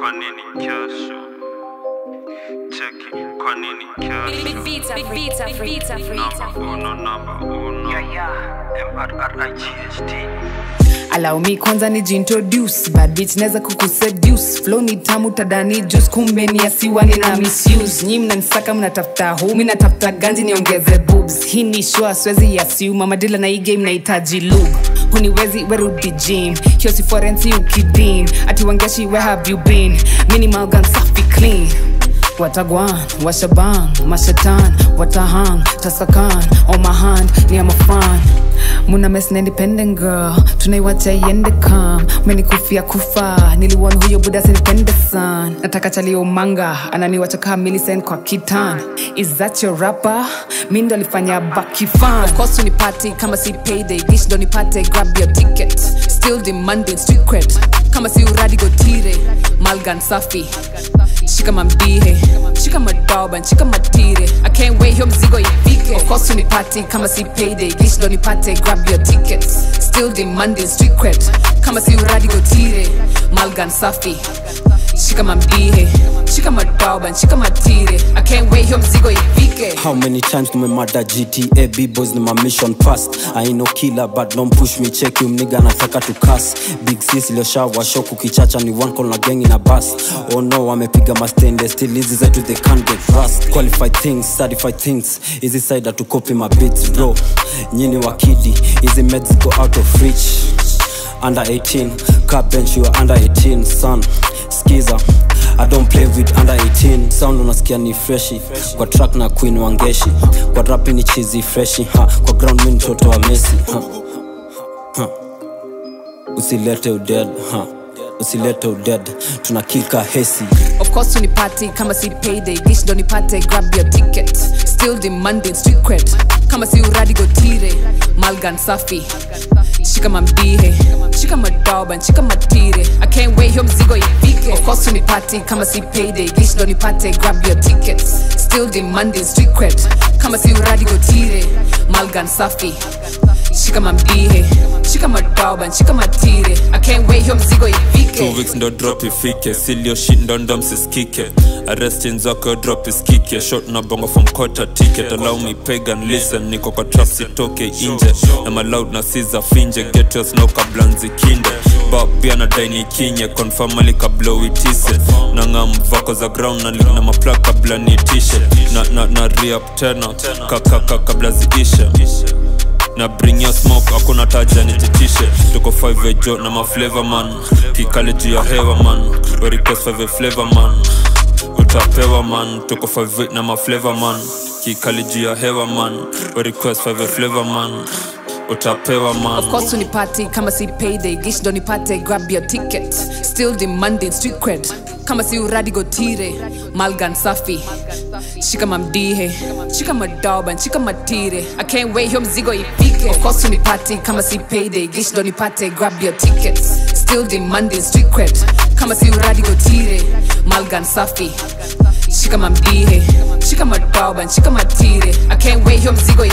kwa nini kesho? Cheki, kwa nini kesho? BigBeatz. Number uno. MRRIGHT. Allow me kwanza nijiintroduce. Bad bitch neza kukuseduce. Flow ni tamu tadani juice. Kumbe ni asiwa nina misuse. Nyi mnanisaka mnatafuta huu. Mimi natafuta ganji niongeze boobs. Hii ni show siwezi assume. Madila na hii game nahitaji lube. Huniwezi werudi gym. Hiyo si forensi ukidim. Ati Wangechi where have you been? Minimal gun safi clean. Watagwan, washaban, mashatan, watahang, tasakan, on my hand, ni I'm a fan. Muna mess na independent girl, tunaiwacha iende calm. Meni kufia kufa, niliwon huyo buda sinipende san. Nataka chali umanga, ananiwacha kama Millicent kwa kitan. Is that your rapper? Mindo alifanya baki fan. Of course unipate, kama si payday, dish don't nipate, grab your ticket. Still demanding street cred, kama si uradi go tire, malgan safi. Shika mambihe, shika madoba, shika matire. I can't wait, hiyo MZIGO ifike. Of course unipate, kama si payday, dish don't nipate, grab your tickets. Still demanding street cred, kama si uradi go tire, malgan safi. Shika mambihe, shika madoba, shika matire. I can't wait, hiyo MZIGO ifike. How many times do me mada GTA B-boys ni my mission past. I ain't no killer but don't push me, check you mniga nataka to cuss. Big sis leo shower shock ukichacha ni one call na gang in a bus. Oh no wamepiga mastende still easy side to they can't get rust. Qualified things, certified things, easy side to copy my beats bro. Nyini wakidi, easy meds go out of reach. Under 18, car bench you are under 18 son. Skiza, I don't play with under 18. Sound unasikia ni freshi. Kwa track na Queen Wangechi. Kwa rap ni cheesy freshi. Kwa ground mimi mtoto wa Messi. Usilete uded. Usilete uded. Tunakika hesi. Of course unipate, kama si payday, dish don't nipate, grab your ticket. Still demanding street cred, kama si uradi go tire, malgan safi. Shika mambihe, shika madoba, shika matire. I can't wait, hiyo MZIGO ifike. Of course unipate, kama si payday, dish don't nipate, grab your tickets. Still demanding street cred, kama si uradi go tire, malgan safi. Shika mambihe, shika madoba, shika matire. I can't wait, hiyo MZIGO ifike. 2 weeks ndo drop ifike, silio shit ndo ndom siskike. Arrest nzako drop iskike, short na bongo from quarter ticket. Allow me pagan listen, niko kwa trap sitoke inje. I'm allowed na siza finje, get your snow kabla nzikinde. Bop pia na daini kinye, confirm alika blow itise. Nanga mvako za ground na link na maplug kabla nitishe. Na re-up tena, kabla ziishe. Na bring your smoke, akuna taja nititishe. Tuko 5 ejo na ma flavor man. Kikale juu ya hewa man. We request 5 flavor man. Utapewa man. Tuko 5 na ma flavor man. Kikale juu ya hewa man. We request 5 flavor man. Utapewa man. Of course unipate, kama si payday, dish don't nipate, grab your ticket. Still demanding street cred, kama si uradi go tire, malgan safi. Shika mamdihe, shika madoba, shika matire. I can't wait, hiyo MZIGO ifike. Of course unipate, kama si payday, dish don't nipate, grab your tickets. Still demanding street cred, kama si uradi go tire, malgan safi. Shika mamdihe, shika madoba, shika matire. I can't wait, hiyo MZIGO